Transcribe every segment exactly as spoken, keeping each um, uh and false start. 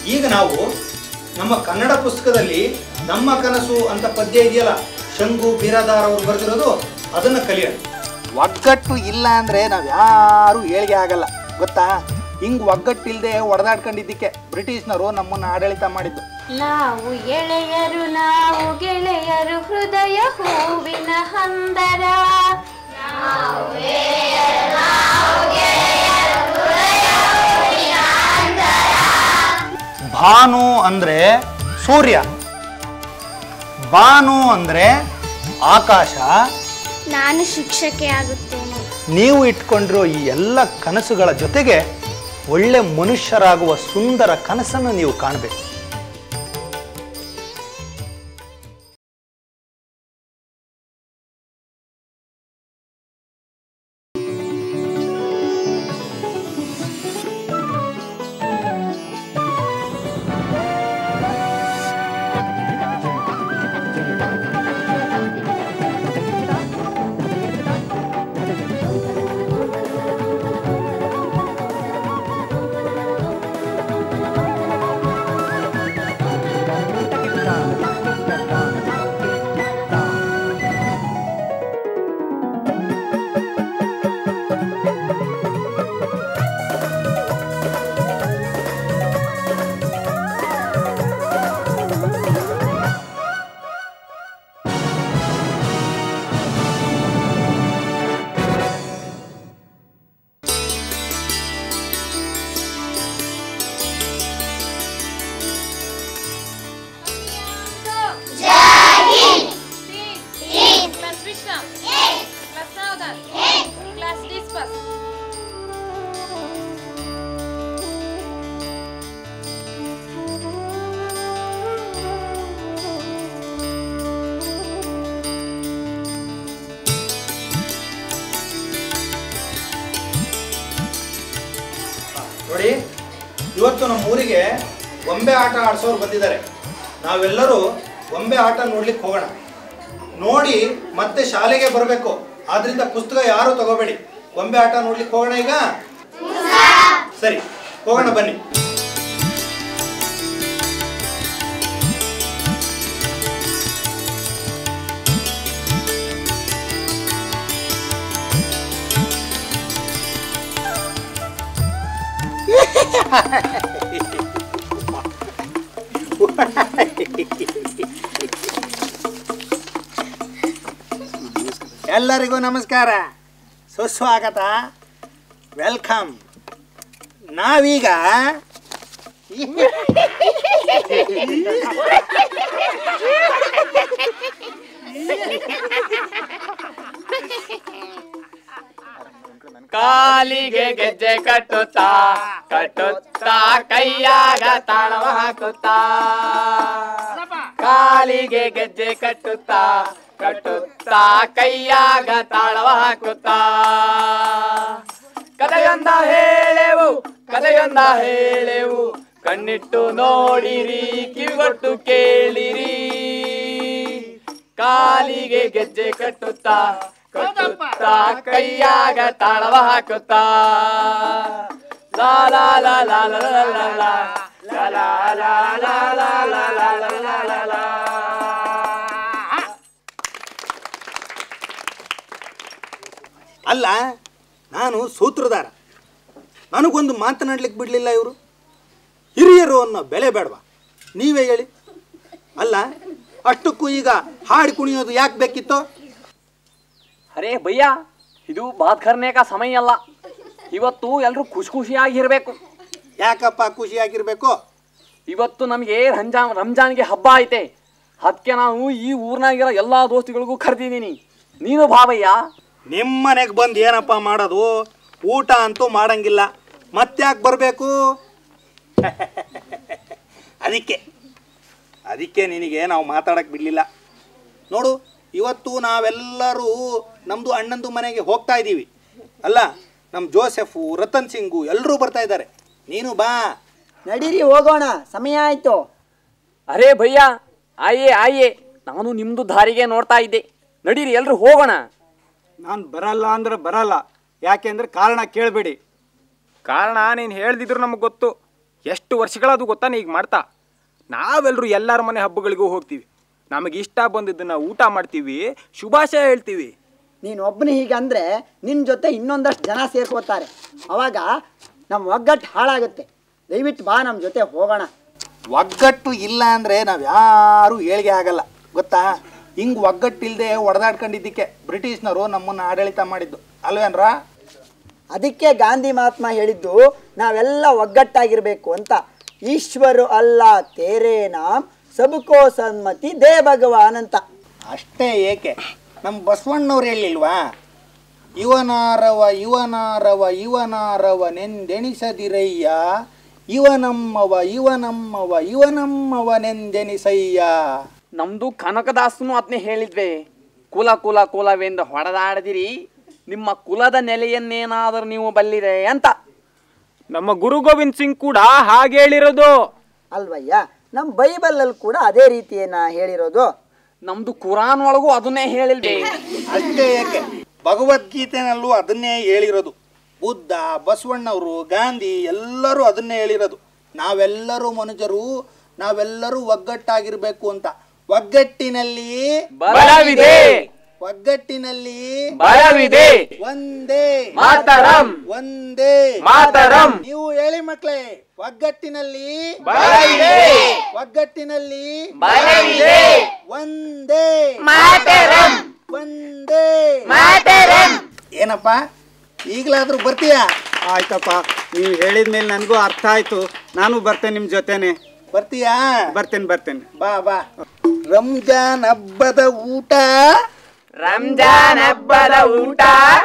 ಈಗ ನಾವು ನಮ್ಮ ಕನ್ನಡ ಪುಸ್ತಕದಲ್ಲಿ ನಮ್ಮ ಕನಸು ಅಂತ ಪದ್ಯ ಇದೆಯಲ್ಲ, ಶಂಗು ಬಿರಾದಾರ್ ಅವರು ಬರೆದಿರೋದು, ಅದನ್ನು ಕಲಿಯೋಣ. ಒಗ್ಗಟ್ಟು ಇಲ್ಲ ಅಂದರೆ ನಾವು ಯಾರೂ ಏಳಿಗೆ ಆಗಲ್ಲ ಗೊತ್ತಾ. ಹಿಂಗೆ ಒಗ್ಗಟ್ಟಿಲ್ಲದೆ ಹೊಡೆದಾಡ್ಕೊಂಡಿದ್ದಕ್ಕೆ ಬ್ರಿಟಿಷ್ನವರು ನಮ್ಮನ್ನು ಆಡಳಿತ ಮಾಡಿದ್ದು. ನಾವು ಎಳೆಯರು ನಾವು ಗೆಳೆಯರು ಹೃದಯ ಹೂವಿನ ಹಂದರ. ಭಾನು ಅಂದ್ರೆ ಸೂರ್ಯ, ಭಾನು ಅಂದ್ರೆ ಆಕಾಶ. ನಾನು ಶಿಕ್ಷಕಿ ಆಗುತ್ತೇನೆ. ನೀವು ಇಟ್ಕೊಂಡಿರೋ ಈ ಎಲ್ಲ ಕನಸುಗಳ ಜೊತೆಗೆ ಒಳ್ಳೆ ಮನುಷ್ಯರಾಗುವ ಸುಂದರ ಕನಸನ್ನು ನೀವು ಕಾಣಬೇಕು. ನೋಡಿ, ಇವತ್ತು ನಮ್ಮ ಊರಿಗೆ ಗೊಂಬೆ ಆಟ ಆಡಿಸೋರು ಬಂದಿದ್ದಾರೆ. ನಾವೆಲ್ಲರೂ ಗೊಂಬೆ ಆಟ ನೋಡ್ಲಿಕ್ಕೆ ಹೋಗೋಣ. ನೋಡಿ ಮತ್ತೆ ಶಾಲೆಗೆ ಬರಬೇಕು. ಆದ್ರಿಂದ ಪುಸ್ತಕ ಯಾರು ತಗೋಬೇಡಿ. ಗೊಂಬೆ ಆಟ ನೋಡ್ಲಿಕ್ಕೆ ಹೋಗೋಣ ಈಗ. ಸರಿ, ಹೋಗೋಣ ಬನ್ನಿ. ಎಲ್ಲರಿಗೂ ನಮಸ್ಕಾರ, ಸುಸ್ವಾಗತ, ವೆಲ್ಕಮ್. ನಾವೀಗ ಕಾಲಿಗೆ ಗೆಜ್ಜೆ ಕಟ್ಟುತ್ತಾ ಕಟ್ಟುತ್ತಾ ಕೈಯಾಗ ತಾಳವ ಹಾಕುತ್ತಾ, ಕಾಲಿಗೆ ಗೆಜ್ಜೆ ಕಟ್ಟುತ್ತಾ ಕಟ್ಟುತ್ತಾ ಕೈಯಾಗ ತಾಳವ ಹಾಕುತ್ತಾ. ಕಥೆಯೊಂದ ಹೇಳೆವು ಕಥೆಯೊಂದ ಹೇಳೆವು, ಕಣ್ಣಿಟ್ಟು ನೋಡಿರಿ ಕಿವಿಗೊಟ್ಟು ಕೇಳಿರಿ. ಕಾಲಿಗೆ ಗೆಜ್ಜೆ ಕಟ್ಟುತ್ತಾ ಕಟ್ಟುತ್ತಾ ಕೈಯಾಗ ತಾಳವ ಹಾಕುತ್ತಾ. ಲಾ ಲಾ ಲಾ ಲಾ ಲಾ ಲಾ ಲಾ ಲಾ ಲಾ ಲಾ ಲಾ ಲಾ ಲಾ ಲಾ ಲಾ ಲಾ. ಅಲ್ಲ, ನಾನು ಸೂತ್ರಧಾರ. ನನಗೊಂದು ಮಾತನಾಡ್ಲಿಕ್ಕೆ ಬಿಡಲಿಲ್ಲ ಇವರು. ಹಿರಿಯರು ಅನ್ನೋ ಬೆಲೆ ಬೇಡವಾ? ನೀವೇ ಹೇಳಿ. ಅಲ್ಲ, ಅಷ್ಟಕ್ಕೂ ಈಗ ಹಾಡು ಕುಣಿಯೋದು ಯಾಕೆ ಬೇಕಿತ್ತು? ಅರೇ ಭಯ್ಯ, ಇದು ಬಾತ್ ಕರ್ನೆ ಕಾ ಸಮಯ ಅಲ್ಲ. ಇವತ್ತು ಎಲ್ಲರೂ ಖುಷಿ ಖುಷಿಯಾಗಿರ್ಬೇಕು. ಯಾಕಪ್ಪ ಖುಷಿಯಾಗಿರ್ಬೇಕು? ಇವತ್ತು ನಮಗೆ ರಂಜಾನ್ ರಂಜಾನ್ಗೆ ಹಬ್ಬ ಐತೆ. ಅದಕ್ಕೆ ನಾನು ಈ ಊರ್ನಾಗಿರೋ ಎಲ್ಲ ದೋಸ್ತಿಗಳಿಗೂ ಕರೆದಿದ್ದೀನಿ. ನೀನು ಭಾವಯ್ಯ. ನಿಮ್ಮ ಮನೆಗೆ ಬಂದು ಏನಪ್ಪ ಮಾಡೋದು? ಊಟ ಅಂತೂ ಮಾಡಂಗಿಲ್ಲ, ಮತ್ತ್ಯಾಕೆ ಬರಬೇಕು? ಅದಕ್ಕೆ ಅದಕ್ಕೆ ನಿನಗೆ ನಾವು ಮಾತಾಡಕ್ಕೆ ಬಿಡಲಿಲ್ಲ. ನೋಡು, ಇವತ್ತು ನಾವೆಲ್ಲರೂ ನಮ್ಮದು ಅಣ್ಣಂದು ಮನೆಗೆ ಹೋಗ್ತಾ ಇದ್ದೀವಿ. ಅಲ್ಲ, ನಮ್ಮ ಜೋಸೆಫು, ರತನ್ ಸಿಂಗು ಎಲ್ಲರೂ ಬರ್ತಾ ಇದ್ದಾರೆ. ನೀನು ಬಾ. ನಡೀರಿ, ಹೋಗೋಣ, ಸಮಯ ಆಯಿತು. ಅರೇ ಭಯ್ಯ, ಆಯೇ ಆಯೇ, ನಾನು ನಿಮ್ಮದು ದಾರಿಗೆ ನೋಡ್ತಾ ಇದ್ದೆ. ನಡೀರಿ, ಎಲ್ಲರೂ ಹೋಗೋಣ. ನಾನು ಬರಲ್ಲ ಅಂದ್ರೆ ಬರಲ್ಲ. ಯಾಕೆಂದ್ರೆ ಕಾರಣ ಕೇಳಬೇಡಿ. ಕಾರಣ ನೀನು ಹೇಳ್ದಿದ್ರು ನಮಗೆ ಗೊತ್ತು. ಎಷ್ಟು ವರ್ಷಗಳದು ಗೊತ್ತಾನೆ ಈಗ ಮಾಡ್ತಾ. ನಾವೆಲ್ಲರೂ ಎಲ್ಲರ ಮನೆ ಹಬ್ಬಗಳಿಗೂ ಹೋಗ್ತೀವಿ, ನಮಗೆ ಇಷ್ಟ ಬಂದಿದ್ದನ್ನು ಊಟ ಮಾಡ್ತೀವಿ, ಶುಭಾಶಯ ಹೇಳ್ತೀವಿ. ನೀನು ಒಬ್ಬನೇ ಹೀಗಂದರೆ ನಿನ್ನ ಜೊತೆ ಇನ್ನೊಂದಷ್ಟು ಜನ ಸೇರ್ಕೋತಾರೆ, ಅವಾಗ ನಮ್ಮ ಒಗ್ಗಟ್ಟು ಹಾಳಾಗುತ್ತೆ. ದಯವಿಟ್ಟು ಬಾ, ನಮ್ಮ ಜೊತೆ ಹೋಗೋಣ. ಒಗ್ಗಟ್ಟು ಇಲ್ಲ ಅಂದರೆ ನಾವು ಯಾರೂ ಏಳಿಗೆ ಆಗಲ್ಲ ಗೊತ್ತಾ. ಹಿಂಗೆ ಒಗ್ಗಟ್ಟಿಲ್ಲದೆ ಒಡೆದಾಡ್ಕೊಂಡಿದ್ದಕ್ಕೆ ಬ್ರಿಟಿಷ್ನವರು ನಮ್ಮನ್ನು ಆಡಳಿತ ಮಾಡಿದ್ದು ಅಲ್ವೇನ್ರ. ಅದಕ್ಕೆ ಗಾಂಧಿ ಮಹಾತ್ಮ ಹೇಳಿದ್ದು ನಾವೆಲ್ಲ ಒಗ್ಗಟ್ಟಾಗಿರಬೇಕು ಅಂತ. ಈಶ್ವರು ಅಲ್ಲ ತೇರೇ ನಾಮ್ ಸಬಕೋ ಸನ್ಮತಿ ದೇ ಭಗವಾನ್ ಅಂತ. ಅಷ್ಟೇ ಏಕೆ, ನಮ್ಮ ಬಸವಣ್ಣವ್ರು ಹೇಳಿಲ್ವಾ, ಇವನಾರವ ಇವನಾರವ ಇವನಾರವನೆಂದೆಣಿಸದಿರಯ್ಯ, ಇವನಮ್ಮವ ಇವನಮ್ಮವ ಇವನಮ್ಮವನೆಂದೆಣಿಸಯ್ಯ. ನಮ್ದು ಕನಕದಾಸನು ಅದನ್ನೇ ಹೇಳಿದ್ವಿ, ಕುಲ ಕುಲ ಕುಲವೆಂದು ಹೊಡೆದಾಡದಿರಿ, ನಿಮ್ಮ ಕುಲದ ನೆಲೆಯನ್ನೇನಾದರೂ ನೀವು ಬಲ್ಲಿರೆ ಅಂತ. ನಮ್ಮ ಗುರು ಗೋವಿಂದ್ ಸಿಂಗ್ ಕೂಡ ಹಾಗೆ ಹೇಳಿರೋದು ಅಲ್ವಯ್ಯ. ನಮ್ಮ ಬೈಬಲಲ್ಲಿ ಕೂಡ ಅದೇ ರೀತಿಯನ್ನ ಹೇಳಿರೋದು. ನಮ್ದು ಕುರಾನ್ ಒಳಗೂ ಅದನ್ನೇ ಹೇಳಿಲ್ವೇ. ಅಷ್ಟೇ ಏಕೆ, ಭಗವದ್ಗೀತೆನಲ್ಲೂ ಅದನ್ನೇ ಹೇಳಿರೋದು. ಬುದ್ಧ, ಬಸವಣ್ಣವರು, ಗಾಂಧಿ ಎಲ್ಲರೂ ಅದನ್ನೇ ಹೇಳಿರೋದು. ನಾವೆಲ್ಲರೂ ಮನುಜರು, ನಾವೆಲ್ಲರೂ ಒಗ್ಗಟ್ಟಾಗಿರ್ಬೇಕು ಅಂತ. ಒಗ್ಗಟ್ಟಿನಲ್ಲಿ ಬಲವಿದೆ, ಒಗ್ಗಟ್ಟಿನಲ್ಲಿ ಬಲವಿದೆ, ಒಂದೇ ಮಾತರಂ, ಒಂದೇ ಮಾತರಂ. ನೀವು ಹೇಳಿ ಮಕ್ಕಳೇ, ಒಗ್ಗಟ್ಟಿನಲ್ಲಿ ಬಲವಿದೆ, ಒಗ್ಗಟ್ಟಿನಲ್ಲಿ ಬಲವಿದೆ, ಒಂದೇ ಮಾತರಂ, ಒಂದೇ ಮಾತರಂ. ಏನಪ್ಪ ಈಗಲಾದ್ರೂ ಬರ್ತೀಯಾ? ಆಯ್ತಪ್ಪ, ನೀವು ಹೇಳಿದ ಮೇಲೆ ನನಗೂ ಅರ್ಥ ಆಯ್ತು. ನಾನು ಬರ್ತೇನೆ ನಿಮ್ಮ ಜೊತೆನೆ. ಬರ್ತೀಯಾ? ಬರ್ತೇನೆ ಬರ್ತೇನೆ ಬಾ ಬಾ. ರಂಜಾನ್ ಹಬ್ಬದ ಊಟ, ರಂಜಾನ್ ಹಬ್ಬದ ಊಟ,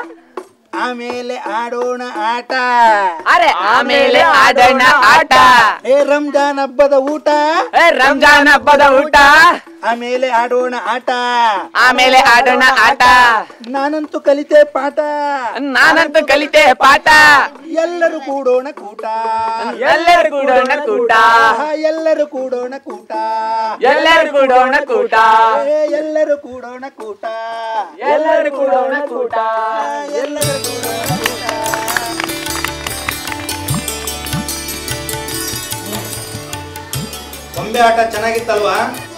ಆಮೇಲೆ ಆಡೋಣ ಆಟ. ಅರೆ ಆಮೇಲೆ ಆಡೋಣ ಆಟ. ಏ ರಂಜಾನ್ ಹಬ್ಬದ ಊಟ, ಏ ರಂಜಾನ್ ಹಬ್ಬದ ಊಟ, ಆಮೇಲೆ ಆಡೋಣ ಆಟ. ಆಮೇಲೆ ಆಡೋಣ ಆಟ. ನಾನಂತೂ ಕಲಿತೆ ಪಾಠ, ನಾನಂತೂ ಕಲಿತೆ ಪಾಠ. ಎಲ್ಲರೂ ಕೂಡೋಣ ಕೂಟ, ಎಲ್ಲರೂ ಕೂಡೋಣ ಕೂಟ, ಎಲ್ಲರೂ ಕೂಡೋಣ ಕೂಟ, ಎಲ್ಲರೂ ಕೂಡೋಣ ಕೂಟ, ಏ ಎಲ್ಲರೂ ಕೂಡೋಣ ಕೂಟ, ಎಲ್ಲರೂ ಕೂಡೋಣ ಕೂಟ, ಎಲ್ಲರೂ ಕೂಡೋಣ ಕೂಟ. ಗೊಂಬೆ ಆಟ ಚೆನ್ನಾಗಿತ್ತಲ್ವಾ?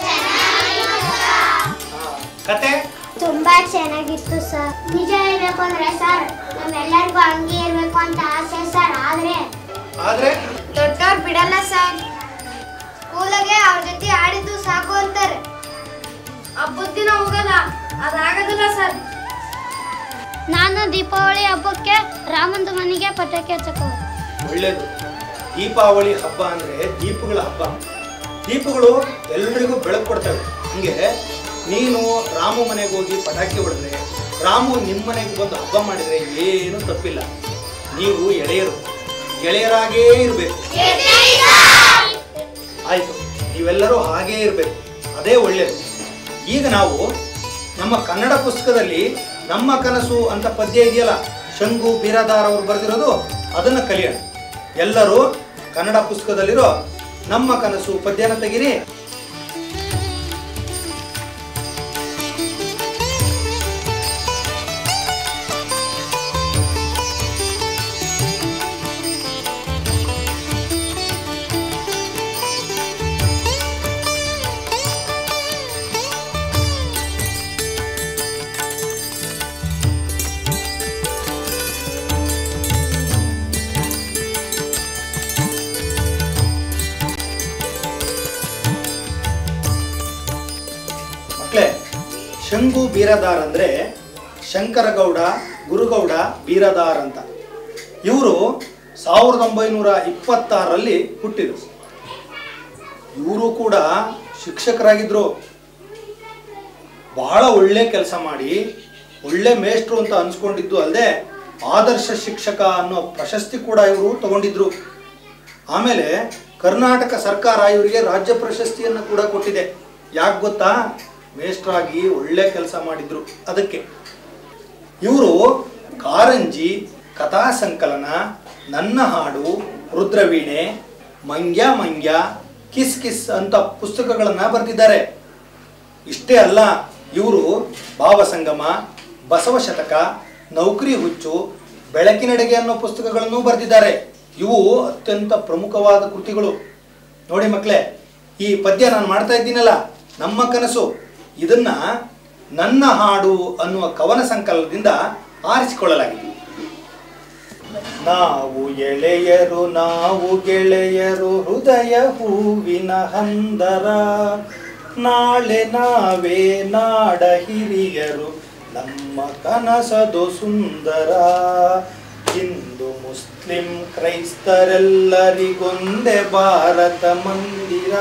ಕತೆ ತುಂಬಾ ಚೆನ್ನಾಗಿತ್ತು ಸರ್. ನಿಜ ಹೇಳ್ಬೇಕು ಅಂದ್ರೆ ಸರ್, ನಮ್ಮೆಲ್ಲರಿಗೂ ಹಂಗೆ ಇರ್ಬೇಕು ಅಂತ ಆಸೆ ಸರ್. ಆದ್ರೆ ಆದ್ರೆ ದೊಡ್ಡವ್ರು ಬಿಡಲ್ಲ ಸರ್. ಸ್ಕೂಲಿಗೆ ಅವ್ರ ಜೊತೆ ಆಡಿದ್ದು ಸಾಕು ಅಂತಾರೆ. ಹಬ್ಬದ ದಿನ ಹೋಗಲ್ಲ, ಅದಾಗೋದಿಲ್ಲ ಸರ್. ನಾನು ದೀಪಾವಳಿ ಹಬ್ಬಕ್ಕೆ ರಾಮಂದು ಮನೆಗೆ ಪಟಾಕಿ ಹಚ್ಚಕ್ಕೆ. ಒಳ್ಳೇದು. ದೀಪಾವಳಿ ಹಬ್ಬ ಅಂದ್ರೆ ದೀಪಗಳ ಹಬ್ಬ. ದೀಪಗಳು ಎಲ್ರಿಗೂ ಬೆಳಕು ಕೊಡ್ತವೆ. ಹಂಗೆ ನೀನು ರಾಮು ಮನೆಗೆ ಹೋಗಿ ಪಟಾಕಿ ಹೊಡೆದ್ರೆ, ರಾಮು ನಿಮ್ಮ ಮನೆಗೆ ಬಂದು ಹಬ್ಬ ಮಾಡಿದ್ರೆ ಏನು ತಪ್ಪಿಲ್ಲ. ನೀವು ಎಳೆಯರು, ಗೆಳೆಯರಾಗೇ ಇರಬೇಕು. ಆಯ್ತು, ನೀವೆಲ್ಲರೂ ಹಾಗೇ ಇರಬೇಕು, ಅದೇ ಒಳ್ಳೆಯದು. ಈಗ ನಾವು ನಮ್ಮ ಕನ್ನಡ ಪುಸ್ತಕದಲ್ಲಿ ನಮ್ಮ ಕನಸು ಅಂತ ಪದ್ಯ ಇದೆಯಲ್ಲ, ಶಂಗು ಬೀರಾದಾರ್ ಅವರು ಬರೆದಿರೋದು, ಅದನ್ನು ಕಲಿಯೋಣ. ಎಲ್ಲರೂ ಕನ್ನಡ ಪುಸ್ತಕದಲ್ಲಿರೋ ನಮ್ಮ ಕನಸು ಪದ್ಯನ ತೆಗಿರಿ. ಶಂಗು ಬೀರಾದಾರ್ ಅಂದರೆ ಶಂಕರಗೌಡ ಗುರುಗೌಡ ಬೀರಾದಾರ್ ಅಂತ. ಇವರು ಸಾವಿರದ ಒಂಬೈನೂರ ಇಪ್ಪತ್ತಾರರಲ್ಲಿ ಹುಟ್ಟಿದರು. ಇವರು ಕೂಡ ಶಿಕ್ಷಕರಾಗಿದ್ದರು. ಬಹಳ ಒಳ್ಳೆ ಕೆಲಸ ಮಾಡಿ ಒಳ್ಳೆ ಮೇಷ್ಟ್ರು ಅಂತ ಅನ್ಸ್ಕೊಂಡಿದ್ದು ಅಲ್ಲದೆ ಆದರ್ಶ ಶಿಕ್ಷಕ ಅನ್ನೋ ಪ್ರಶಸ್ತಿ ಕೂಡ ಇವರು ತಗೊಂಡಿದ್ರು. ಆಮೇಲೆ ಕರ್ನಾಟಕ ಸರ್ಕಾರ ಇವರಿಗೆ ರಾಜ್ಯ ಪ್ರಶಸ್ತಿಯನ್ನು ಕೂಡ ಕೊಟ್ಟಿದೆ. ಯಾಕೆ ಗೊತ್ತಾ? ಮೇಷ್ಟ್ರಾಗಿ ಒಳ್ಳೆ ಕೆಲಸ ಮಾಡಿದ್ರು. ಅದಕ್ಕೆ ಇವರು ಕಾರಂಜಿ, ಕಥಾ ಸಂಕಲನ, ನನ್ನ ಹಾಡು, ರುದ್ರವೀಣೆ, ಮಂಗ್ಯ ಮಂಗ್ಯ, ಕಿಸ್ ಕಿಸ್ ಅಂತ ಪುಸ್ತಕಗಳನ್ನು ಬರೆದಿದ್ದಾರೆ. ಇಷ್ಟೇ ಅಲ್ಲ, ಇವರು ಭಾವಸಂಗಮ, ಬಸವ ಶತಕ, ನೌಕರಿ ಹುಚ್ಚು, ಬೆಳಕಿನೆಡೆಗೆ ಅನ್ನೋ ಪುಸ್ತಕಗಳನ್ನು ಬರೆದಿದ್ದಾರೆ. ಇವು ಅತ್ಯಂತ ಪ್ರಮುಖವಾದ ಕೃತಿಗಳು. ನೋಡಿ ಮಕ್ಕಳೇ, ಈ ಪದ್ಯ ನಾನು ಮಾಡ್ತಾ ಇದ್ದೀನಲ್ಲ, ನಮ್ಮ ಕನಸು, ಇದನ್ನ ನನ್ನ ಹಾಡು ಅನ್ನುವ ಕವನ ಸಂಕಲನದಿಂದ ಆರಿಸಿಕೊಳ್ಳಲಾಗಿದೆ. ನಾವು ಎಳೆಯರು ನಾವು ಗೆಳೆಯರು ಹೃದಯ ಹೂವಿನ ಹಂದರ, ನಾಳೆ ನಾವೇ ನಾಡ ಹಿರಿಯರು ನಮ್ಮ ಕನಸದು ಸುಂದರ. ಹಿಂದೂ ಮುಸ್ಲಿಂ ಕ್ರೈಸ್ತರೆಲ್ಲರಿಗೊಂದೇ ಭಾರತ ಮಂದಿರ,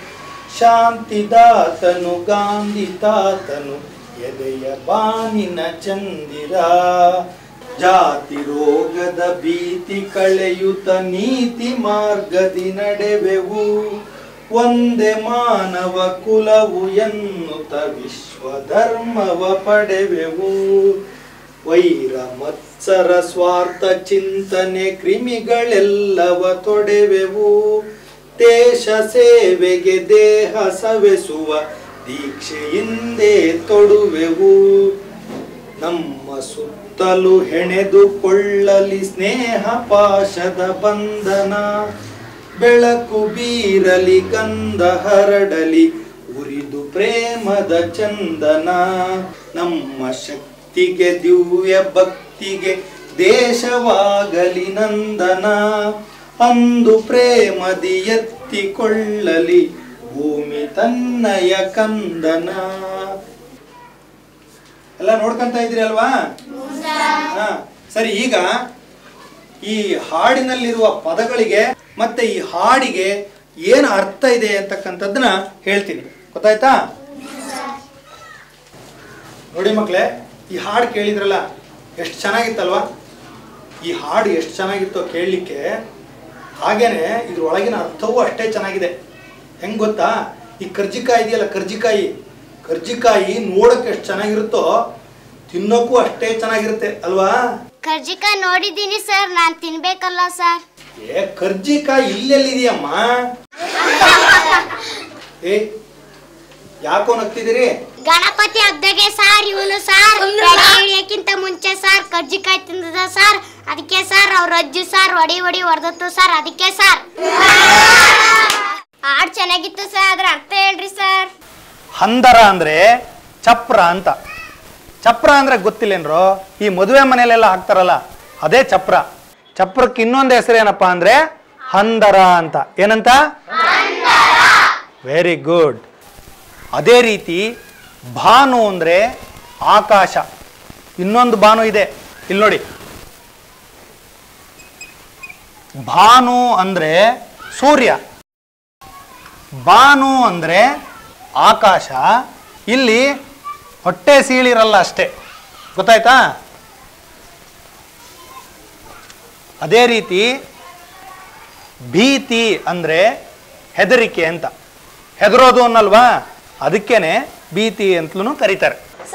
ಶಾಂತಿದಾತನು ಗಾಂಧಿ ತಾತನು ಎದೆಯ ಬಾನಿನ ಚಂದಿರ. ಜಾತಿ ರೋಗದ ಭೀತಿ ಕಳೆಯುತ್ತ ನೀತಿ ಮಾರ್ಗದಿ ನಡೆವೆವು, ಒಂದೇ ಮಾನವ ಕುಲವು ಎನ್ನುತ್ತ ವಿಶ್ವ ಧರ್ಮವ ಪಡೆವೆವು. ವೈರ ಮತ್ಸರ ಸ್ವಾರ್ಥ ಚಿಂತನೆ ಕ್ರಿಮಿಗಳೆಲ್ಲವ ತೊಡೆವೆವು, ದೇಶ ಸೇವೆಗೆ ದೇಹ ಸವೆಸುವ ದೀಕ್ಷೆಯಿಂದೇ ತೊಡುವೆವು. ನಮ್ಮ ಸುತ್ತಲೂ ಹೆಣೆದುಕೊಳ್ಳಲಿ ಸ್ನೇಹ ಪಾಶದ ಬಂಧನ, ಬೆಳಕು ಬೀರಲಿ ಗಂಧ ಹರಡಲಿ ಉರಿದು ಪ್ರೇಮದ ಚಂದನ. ನಮ್ಮ ಶಕ್ತಿಗೆ ದಿವ್ಯ ಭಕ್ತಿಗೆ ದೇಶವಾಗಲಿ ನಂದನ, ಅಂದು ಪ್ರೇಮದಿ ಎತ್ತಿಕೊಳ್ಳಲಿ ಭೂಮಿ ತನ್ನಯ ಕಂದನ. ಎಲ್ಲ ನೋಡ್ಕೊಂತ ಇದ್ರಿ ಅಲ್ವಾ? ಹಾ ಸರಿ, ಈಗ ಈ ಹಾಡಿನಲ್ಲಿರುವ ಪದಗಳಿಗೆ ಮತ್ತೆ ಈ ಹಾಡಿಗೆ ಏನು ಅರ್ಥ ಇದೆ ಅಂತಕ್ಕಂಥದ್ದನ್ನ ಹೇಳ್ತೀನಿ, ಗೊತ್ತಾಯ್ತಾ? ನೋಡಿ ಮಕ್ಕಳೇ, ಈ ಹಾಡು ಕೇಳಿದ್ರಲ್ಲ, ಎಷ್ಟು ಚೆನ್ನಾಗಿತ್ತಲ್ವಾ? ಈ ಹಾಡು ಎಷ್ಟು ಚೆನ್ನಾಗಿತ್ತೋ ಕೇಳಲಿಕ್ಕೆ, ಹಾಗೇನೆ ಇದ್ರೊಳಗಿನ ಅರ್ಥವೂ ಅಷ್ಟೇ ಚೆನ್ನಾಗಿದೆ. ಹೆಂಗ್ ಗೊತ್ತಾ? ಈ ಕರ್ಜಿಕಾಯಿ ಇದೆಯಲ್ಲ, ಕರ್ಜಿಕಾಯಿ ಕರ್ಜಿಕಾಯಿ ನೋಡಕ್ಕೆ ಎಷ್ಟು ಚೆನ್ನಾಗಿರುತ್ತೋ ತಿನ್ನೋಕ್ಕೂ ಅಷ್ಟೇ ಚೆನ್ನಾಗಿರುತ್ತೆ ಅಲ್ವಾ? ಕರ್ಜಿಕಾಯಿ ನೋಡಿದ್ದೀನಿ ಸರ್, ನಾನು ತಿನ್ಬೇಕಲ್ಲ ಸರ್. ಏ ಕರ್ಜಿಕಾಯಿ ಇಲ್ಲೆಲ್ಲಿದೆಯಮ್ಮ? ಏ ಯಾಕೋ ನಗ್ತಿದ್ದೀರಿ? ಗಣಪತಿ ಹಬ್ಬದಾಗೆ ಸರ್ ಇವನು ಸರ್ ಹಿಡಿಯಕ್ಕಿಂತ ಮುಂಚೆ ಸರ್ ಕರ್ಜಿಕಾಯಿ ತಿಂದದ ಸರ್, ಅದಕ್ಕೆ ಸರ್ ಅವ್ರ ಅಜ್ಜಿ ಸರ್ ಹೊಡಿ ಹೊಡಿ ಹೊಡೆದತ್ತು ಸರ್, ಅದಕ್ಕೆ ಸರ್. ಹಾಡ್ ಚೆನ್ನಾಗಿತ್ತು ಸರ್, ಅದ್ರ ಅರ್ಥ ಹೇಳ್ರಿ ಸರ್. ಹಂದರ ಅಂದ್ರೆ ಚಪ್ರ ಅಂತ. ಚಪ್ರ ಅಂದ್ರೆ ಗೊತ್ತಿಲ್ಲೇನ್ರೋ? ಈ ಮದುವೆ ಮನೆಯಲ್ಲೆಲ್ಲ ಹಾಕ್ತಾರಲ್ಲ, ಅದೇ ಚಪ್ರ. ಚಪ್ರಕ್ಕೆ ಇನ್ನೊಂದು ಹೆಸರು ಏನಪ್ಪಾ ಅಂದ್ರೆ ಹಂದರ ಅಂತ. ಏನಂತ? Very good. ಅದೇ ರೀತಿ ಭಾನು ಅಂದ್ರೆ ಆಕಾಶ. ಇನ್ನೊಂದು ಭಾನು ಇದೆ, ಇಲ್ಲಿ ನೋಡಿ. ಭಾನು ಅಂದ್ರೆ ಸೂರ್ಯ, ಭಾನು ಅಂದ್ರೆ ಆಕಾಶ. ಇಲ್ಲಿ ಹೊಟ್ಟೆ ಸೀಳಿರಲ್ಲ ಅಷ್ಟೇ, ಗೊತ್ತಾಯ್ತಾ? ಅದೇ ರೀತಿ ಭೀತಿ ಅಂದ್ರೆ ಹೆದರಿಕೆ ಅಂತ. ಹೆದರೋದು ಅನ್ನಲ್ವಾ, ಅದಕ್ಕೇನೆ ಭೀತಿ ಅಂತಲೂ ಕರೀತಾರೆ.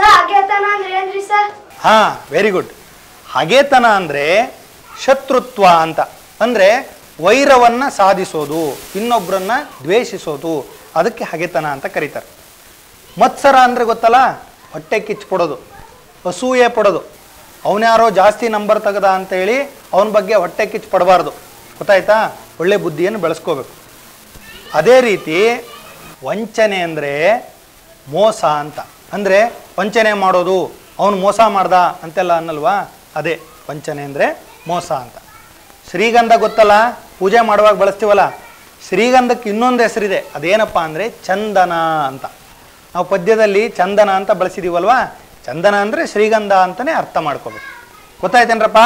ಹಾ ವೆರಿ ಗುಡ್. ಹಗೆತನ ಅಂದ್ರೆ ಶತ್ರುತ್ವ ಅಂತ. ಅಂದ್ರೆ ವೈರವನ್ನ ಸಾಧಿಸೋದು, ಇನ್ನೊಬ್ಬರನ್ನ ದ್ವೇಷಿಸೋದು, ಅದಕ್ಕೆ ಹಗೆತನ ಅಂತ ಕರೀತಾರೆ. ಮತ್ಸರ ಅಂದ್ರೆ ಗೊತ್ತಲ್ಲ, ಹೊಟ್ಟೆ ಕಿಚ್ಚು ಪಡೋದು, ಅಸೂಯೆ ಪಡೋದು. ಅವನ್ಯಾರೋ ಜಾಸ್ತಿ ನಂಬರ್ ತೆಗದ ಅಂತ ಹೇಳಿ ಅವನ ಬಗ್ಗೆ ಹೊಟ್ಟೆ ಕಿಚ್ಚು ಪಡಬಾರ್ದು, ಗೊತ್ತಾಯ್ತಾ? ಒಳ್ಳೆ ಬುದ್ಧಿಯನ್ನು ಬೆಳೆಸ್ಕೋಬೇಕು. ಅದೇ ರೀತಿ ವಂಚನೆ ಅಂದರೆ ಮೋಸ ಅಂತ. ಅಂದರೆ ವಂಚನೆ ಮಾಡೋದು, ಅವನು ಮೋಸ ಮಾಡ್ದ ಅಂತೆಲ್ಲ ಅನ್ನಲ್ವಾ, ಅದೇ ವಂಚನೆ ಅಂದರೆ ಮೋಸ ಅಂತ. ಶ್ರೀಗಂಧ ಗೊತ್ತಲ್ಲ, ಪೂಜೆ ಮಾಡುವಾಗ ಬಳಸ್ತೀವಲ್ಲ, ಶ್ರೀಗಂಧಕ್ಕೆ ಇನ್ನೊಂದು ಹೆಸರಿದೆ, ಅದೇನಪ್ಪ ಅಂದರೆ ಚಂದನ ಅಂತ. ನಾವು ಪದ್ಯದಲ್ಲಿ ಚಂದನ ಅಂತ ಬಳಸಿದೀವಲ್ವಾ, ಚಂದನ ಅಂದರೆ ಶ್ರೀಗಂಧ ಅಂತಲೇ ಅರ್ಥ ಮಾಡ್ಕೋಬೇಕು. ಗೊತ್ತಾಯ್ತೇನ್ರಪ್ಪ?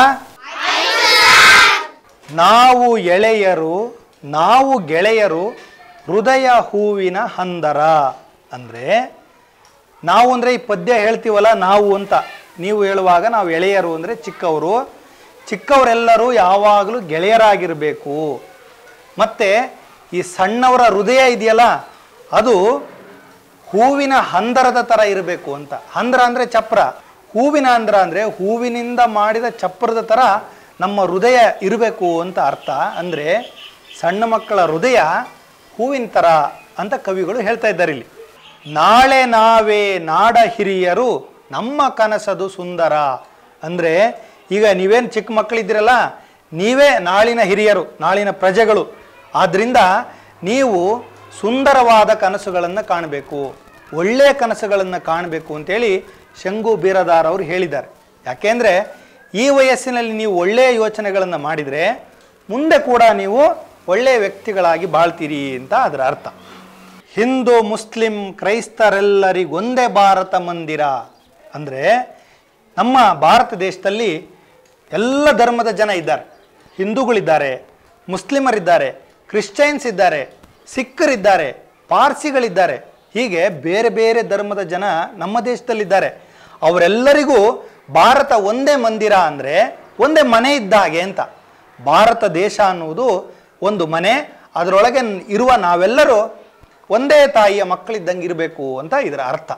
ನಾವು ಎಳೆಯರು ನಾವು ಗೆಳೆಯರು ಹೃದಯ ಹೂವಿನ ಹಂದರ ಅಂದರೆ, ನಾವು ಅಂದರೆ ಈ ಪದ್ಯ ಹೇಳ್ತೀವಲ್ಲ ನಾವು ಅಂತ, ನೀವು ಹೇಳುವಾಗ ನಾವು ಎಳೆಯರು ಅಂದರೆ ಚಿಕ್ಕವರು. ಚಿಕ್ಕವರೆಲ್ಲರೂ ಯಾವಾಗಲೂ ಗೆಳೆಯರಾಗಿರಬೇಕು. ಮತ್ತು ಈ ಸಣ್ಣವರ ಹೃದಯ ಇದೆಯಲ್ಲ, ಅದು ಹೂವಿನ ಹಂದರದ ಥರ ಇರಬೇಕು ಅಂತ. ಹಂದರ ಅಂದರೆ ಚಪ್ರ, ಹೂವಿನ ಹಂದರ ಅಂದರೆ ಹೂವಿನಿಂದ ಮಾಡಿದ ಚಪ್ರದ ಥರ ನಮ್ಮ ಹೃದಯ ಇರಬೇಕು ಅಂತ ಅರ್ಥ. ಅಂದರೆ ಸಣ್ಣ ಮಕ್ಕಳ ಹೃದಯ ಹೂವಿನ ಥರ ಅಂತ ಕವಿಗಳು ಹೇಳ್ತಾ ಇದ್ದಾರೆ ಇಲ್ಲಿ. ನಾಳೆ ನಾವೇ ನಾಡ ಹಿರಿಯರು ನಮ್ಮ ಕನಸದು ಸುಂದರ ಅಂದರೆ, ಈಗ ನೀವೇನು ಚಿಕ್ಕ ಮಕ್ಕಳಿದ್ದೀರಲ್ಲ, ನೀವೇ ನಾಳಿನ ಹಿರಿಯರು, ನಾಳಿನ ಪ್ರಜೆಗಳು. ಆದ್ದರಿಂದ ನೀವು ಸುಂದರವಾದ ಕನಸುಗಳನ್ನು ಕಾಣಬೇಕು, ಒಳ್ಳೆಯ ಕನಸುಗಳನ್ನು ಕಾಣಬೇಕು ಅಂತೇಳಿ ಶಂಗು ಬೀರದಾರ್ ಅವರು ಹೇಳಿದ್ದಾರೆ. ಯಾಕೆಂದರೆ ಈ ವಯಸ್ಸಿನಲ್ಲಿ ನೀವು ಒಳ್ಳೆಯ ಯೋಚನೆಗಳನ್ನು ಮಾಡಿದರೆ ಮುಂದೆ ಕೂಡ ನೀವು ಒಳ್ಳೆಯ ವ್ಯಕ್ತಿಗಳಾಗಿ ಬಾಳ್ತೀರಿ ಅಂತ ಅದರ ಅರ್ಥ. ಹಿಂದೂ ಮುಸ್ಲಿಂ ಕ್ರೈಸ್ತರೆಲ್ಲರಿಗೊಂದೇ ಭಾರತ ಮಂದಿರ ಅಂದರೆ ನಮ್ಮ ಭಾರತ ದೇಶದಲ್ಲಿ ಎಲ್ಲ ಧರ್ಮದ ಜನ ಇದ್ದಾರೆ. ಹಿಂದೂಗಳಿದ್ದಾರೆ, ಮುಸ್ಲಿಮರಿದ್ದಾರೆ, ಕ್ರಿಶ್ಚಿಯನ್ಸ್ ಇದ್ದಾರೆ, ಸಿಖ್ಖರಿದ್ದಾರೆ, ಪಾರ್ಸಿಗಳಿದ್ದಾರೆ. ಹೀಗೆ ಬೇರೆ ಬೇರೆ ಧರ್ಮದ ಜನ ನಮ್ಮ ದೇಶದಲ್ಲಿದ್ದಾರೆ. ಅವರೆಲ್ಲರಿಗೂ ಭಾರತ ಒಂದೇ ಮಂದಿರ ಅಂದರೆ ಒಂದೇ ಮನೆ ಇದ್ದ ಹಾಗೆ ಅಂತ. ಭಾರತ ದೇಶ ಅನ್ನುವುದು ಒಂದು ಮನೆ, ಅದರೊಳಗೆ ಇರುವ ನಾವೆಲ್ಲರೂ ಒಂದೇ ತಾಯಿಯ ಮಕ್ಕಳಿದ್ದಂಗೆ ಇರಬೇಕು ಅಂತ ಇದರ ಅರ್ಥ.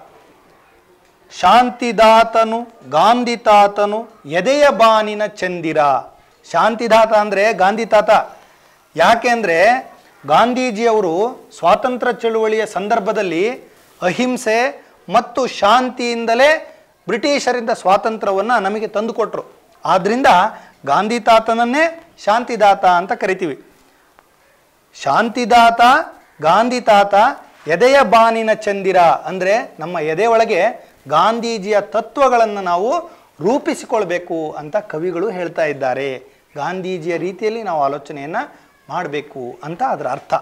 ಶಾಂತಿದಾತನು ಗಾಂಧಿ ತಾತನು ಎದೆಯ ಬಾನಿನ ಚಂದಿರ. ಶಾಂತಿದಾತ ಅಂದರೆ ಗಾಂಧಿ ತಾತ. ಯಾಕೆಂದರೆ ಗಾಂಧೀಜಿಯವರು ಸ್ವಾತಂತ್ರ್ಯ ಚಳುವಳಿಯ ಸಂದರ್ಭದಲ್ಲಿ ಅಹಿಂಸೆ ಮತ್ತು ಶಾಂತಿಯಿಂದಲೇ ಬ್ರಿಟಿಷರಿಂದ ಸ್ವಾತಂತ್ರ್ಯವನ್ನು ನಮಗೆ ತಂದುಕೊಟ್ರು. ಆದ್ದರಿಂದ ಗಾಂಧಿ ತಾತನನ್ನೇ ಶಾಂತಿದಾತ ಅಂತ ಕರಿತೀವಿ. ಶಾಂತಿದಾತ ಗಾಂಧಿ ತಾತ ಎದೆಯ ಬಾನಿನ ಚಂದಿರ ಅಂದರೆ ನಮ್ಮ ಎದೆ ಒಳಗೆ ಗಾಂಧೀಜಿಯ ತತ್ವಗಳನ್ನು ನಾವು ರೂಪಿಸಿಕೊಳ್ಬೇಕು ಅಂತ ಕವಿಗಳು ಹೇಳ್ತಾ ಇದ್ದಾರೆ. ಗಾಂಧೀಜಿಯ ರೀತಿಯಲ್ಲಿ ನಾವು ಆಲೋಚನೆಯನ್ನು ಮಾಡಬೇಕು ಅಂತ ಅದರ ಅರ್ಥ.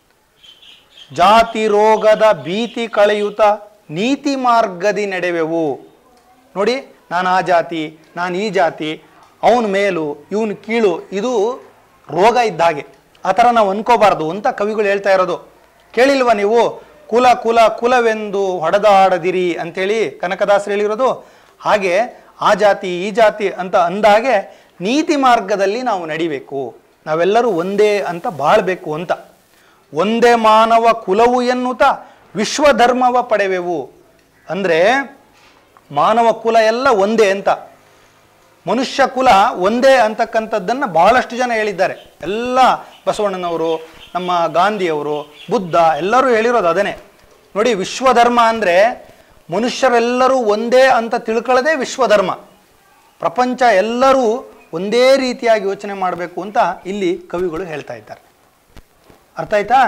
ಜಾತಿ ರೋಗದ ಭೀತಿ ಕಳೆಯುತ್ತ ನೀತಿ ಮಾರ್ಗದಿ ನಡೆವೆವು. ನೋಡಿ, ನಾನು ಆ ಜಾತಿ, ನಾನು ಈ ಜಾತಿ, ಅವನು ಮೇಲು ಇವನು ಕೀಳು, ಇದು ರೋಗ ಇದ್ದ ಹಾಗೆ. ಆ ಥರ ನಾವು ಅನ್ಕೋಬಾರ್ದು ಅಂತ ಕವಿಗಳು ಹೇಳ್ತಾ ಇರೋದು. ಕೇಳಿಲ್ವ ನೀವು? ಕುಲ ಕುಲ ಕುಲವೆಂದು ಹೊಡೆದಾಡದಿರಿ ಅಂಥೇಳಿ ಕನಕದಾಸರು ಹೇಳಿರೋದು. ಹಾಗೆ ಆ ಜಾತಿ ಈ ಜಾತಿ ಅಂತ ಅಂದಾಗೆ ನೀತಿ ಮಾರ್ಗದಲ್ಲಿ ನಾವು ನಡಿಬೇಕು, ನಾವೆಲ್ಲರೂ ಒಂದೇ ಅಂತ ಬಾಳ್ಬೇಕು ಅಂತ. ಒಂದೇ ಮಾನವ ಕುಲವು ಎನ್ನುತ್ತ ವಿಶ್ವಧರ್ಮವ ಪಡೆವೆವು ಅಂದರೆ ಮಾನವ ಕುಲ ಎಲ್ಲ ಒಂದೇ ಅಂತ, ಮನುಷ್ಯ ಕುಲ ಒಂದೇ ಅಂತಕ್ಕಂಥದ್ದನ್ನು ಬಹಳಷ್ಟು ಜನ ಹೇಳಿದ್ದಾರೆ. ಎಲ್ಲ ಬಸವಣ್ಣನವರು, ನಮ್ಮ ಗಾಂಧಿಯವರು, ಬುದ್ಧ ಎಲ್ಲರೂ ಹೇಳಿರೋದು ಅದನ್ನೇ. ನೋಡಿ, ವಿಶ್ವಧರ್ಮ ಅಂದರೆ ಮನುಷ್ಯರೆಲ್ಲರೂ ಒಂದೇ ಅಂತ ತಿಳ್ಕೊಳ್ಳೋದೇ ವಿಶ್ವಧರ್ಮ. ಪ್ರಪಂಚ ಎಲ್ಲರೂ ಒಂದೇ ರೀತಿಯಾಗಿ ಯೋಚನೆ ಮಾಡಬೇಕು ಅಂತ ಇಲ್ಲಿ ಕವಿಗಳು ಹೇಳ್ತಾ ಇದ್ದಾರೆ. ಅರ್ಥ ಆಯ್ತಾ?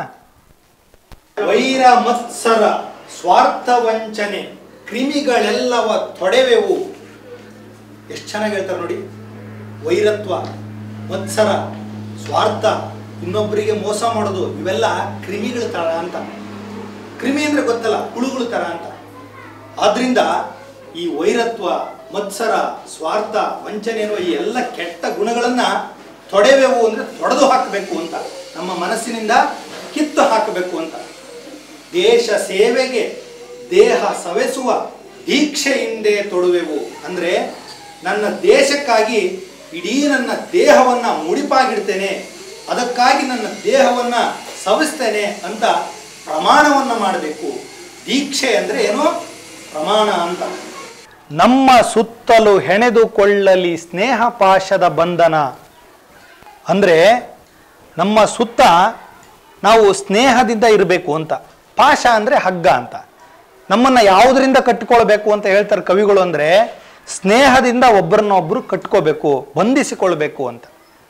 ವೈರ ಮತ್ಸರ ಸ್ವಾರ್ಥ ವಂಚನೆ ಕ್ರಿಮಿಗಳೆಲ್ಲವ ತೊಡೆವೆವು. ಎಷ್ಟು ಚೆನ್ನಾಗಿ ಹೇಳ್ತಾರೆ ನೋಡಿ. ವೈರತ್ವ, ಮತ್ಸರ, ಸ್ವಾರ್ಥ, ಇನ್ನೊಬ್ಬರಿಗೆ ಮೋಸ ಮಾಡೋದು, ಇವೆಲ್ಲ ಕ್ರಿಮಿಗಳ ತರ ಅಂತ. ಕ್ರಿಮಿ ಅಂದ್ರೆ ಗೊತ್ತಲ್ಲ, ಹುಳುಗಳ ತರ ಅಂತ. ಆದ್ರಿಂದ ಈ ವೈರತ್ವ, ಮತ್ಸರ, ಸ್ವಾರ್ಥ, ವಂಚನೆ ಎನ್ನುವ ಈ ಎಲ್ಲ ಕೆಟ್ಟ ಗುಣಗಳನ್ನ ತೊಡೆವೆವು ಅಂದ್ರೆ ತೊಡೆದು ಹಾಕಬೇಕು ಅಂತ, ನಮ್ಮ ಮನಸ್ಸಿನಿಂದ ಕಿತ್ತು ಹಾಕಬೇಕು ಅಂತ. ದೇಶ ಸೇವೆಗೆ ದೇಹ ಸವೆಸುವ ದೀಕ್ಷೆಯಿಂದೇ ತೊಡುವೆವು ಅಂದ್ರೆ ನನ್ನ ದೇಶಕ್ಕಾಗಿ ಇಡೀ ನನ್ನ ದೇಹವನ್ನ ಮುಡಿಪಾಗಿಡ್ತೇನೆ, ಅದಕ್ಕಾಗಿ ನನ್ನ ದೇಹವನ್ನ ಸವಿಸ್ತೇನೆ ಅಂತ ಪ್ರಮಾಣವನ್ನ ಮಾಡಬೇಕು. ದೀಕ್ಷೆ ಅಂದ್ರೆ ಏನು? ಪ್ರಮಾಣ ಅಂತ. ನಮ್ಮ ಸುತ್ತಲೂ ಹೆಣೆದುಕೊಳ್ಳಲಿ ಸ್ನೇಹ ಪಾಶದ ಬಂಧನ ಅಂದ್ರೆ ನಮ್ಮ ಸುತ್ತ ನಾವು ಸ್ನೇಹದಿಂದ ಇರಬೇಕು ಅಂತ. ಪಾಶ ಅಂದ್ರೆ ಹಗ್ಗ ಅಂತ. ನಮ್ಮನ್ನ ಯಾವುದರಿಂದ ಕಟ್ಟಿಕೊಳ್ಬೇಕು ಅಂತ ಹೇಳ್ತಾರೆ ಕವಿಗಳು ಅಂದ್ರೆ ಸ್ನೇಹದಿಂದ ಒಬ್ಬರನ್ನೊಬ್ಬರು ಕಟ್ಕೋಬೇಕು, ಬಂಧಿಸಿಕೊಳ್ಬೇಕು ಅಂತ.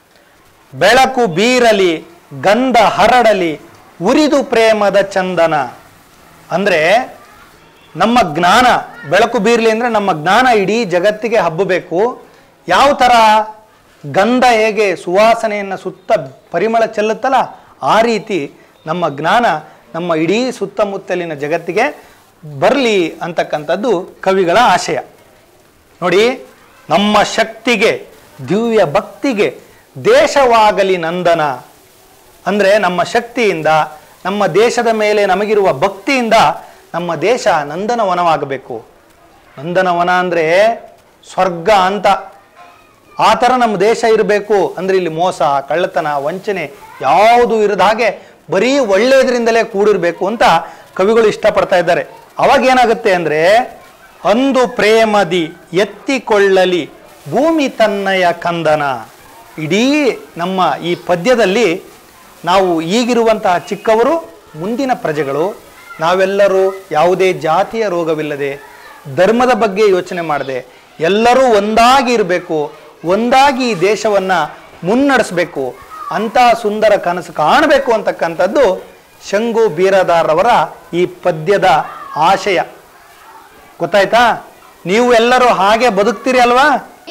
ಬೆಳಕು ಬೀರಲಿ ಗಂಧ ಹರಡಲಿ ಉರಿದು ಪ್ರೇಮದ ಚಂದನ ಅಂದ್ರೆ ನಮ್ಮ ಜ್ಞಾನ ಬೆಳಕು ಬೀರಲಿ ಅಂದ್ರೆ ನಮ್ಮ ಜ್ಞಾನ ಇಡೀ ಜಗತ್ತಿಗೆ ಹಬ್ಬಬೇಕು. ಯಾವ ಥರ ಗಂಧ ಹೇಗೆ ಸುವಾಸನೆಯನ್ನು ಸುತ್ತ ಪರಿಮಳ ಚೆಲ್ಲುತ್ತಲ್ಲ, ಆ ರೀತಿ ನಮ್ಮ ಜ್ಞಾನ ನಮ್ಮ ಇಡೀ ಸುತ್ತಮುತ್ತಲಿನ ಜಗತ್ತಿಗೆ ಬರಲಿ ಅಂತಕ್ಕಂಥದ್ದು ಕವಿಗಳ ಆಶಯ. ನೋಡಿ, ನಮ್ಮ ಶಕ್ತಿಗೆ ದಿವ್ಯ ಭಕ್ತಿಗೆ ದೇಶವಾಗಲಿ ನಂದನ ಅಂದರೆ ನಮ್ಮ ಶಕ್ತಿಯಿಂದ, ನಮ್ಮ ದೇಶದ ಮೇಲೆ ನಮಗಿರುವ ಭಕ್ತಿಯಿಂದ ನಮ್ಮ ದೇಶ ನಂದನವನವಾಗಬೇಕು. ನಂದನವನ ಅಂದರೆ ಸ್ವರ್ಗ ಅಂತ. ಆ ಥರ ನಮ್ಮ ದೇಶ ಇರಬೇಕು ಅಂದರೆ ಇಲ್ಲಿ ಮೋಸ, ಕಳ್ಳತನ, ವಂಚನೆ ಯಾವುದು ಇರದ ಹಾಗೆ ಬರೀ ಒಳ್ಳೆಯದರಿಂದಲೇ ಕೂಡಿರಬೇಕು ಅಂತ ಕವಿಗಳು ಇಷ್ಟಪಡ್ತಾ ಇದ್ದಾರೆ. ಅವಾಗ ಏನಾಗುತ್ತೆ ಅಂದರೆ ಅಂದು ಪ್ರೇಮದಿ ಎತ್ತಿಕೊಳ್ಳಲಿ ಭೂಮಿ ತನ್ನಯ ಕಂದನ. ಇಡೀ ನಮ್ಮ ಈ ಪದ್ಯದಲ್ಲಿ ನಾವು ಈಗಿರುವಂತಹ ಚಿಕ್ಕವರು ಮುಂದಿನ ಪ್ರಜೆಗಳು, ನಾವೆಲ್ಲರೂ ಯಾವುದೇ ಜಾತಿಯ ರೋಗವಿಲ್ಲದೆ, ಧರ್ಮದ ಬಗ್ಗೆ ಯೋಚನೆ ಮಾಡದೆ ಎಲ್ಲರೂ ಒಂದಾಗಿ ಇರಬೇಕು, ಒಂದಾಗಿ ಈ ದೇಶವನ್ನು ಮುನ್ನಡೆಸಬೇಕು, ಅಂಥ ಸುಂದರ ಕನಸು ಕಾಣಬೇಕು ಅಂತಕ್ಕಂಥದ್ದು ಶಂಗು ಬೀರದಾರವರ ಈ ಪದ್ಯದ ಆಶಯ. ಗೊತ್ತಾಯ್ತಾ? ನೀವು ಎಲ್ಲರೂ ಹಾಗೆ ಬದುಕ್ತೀರಿ ಅಲ್ವಾ?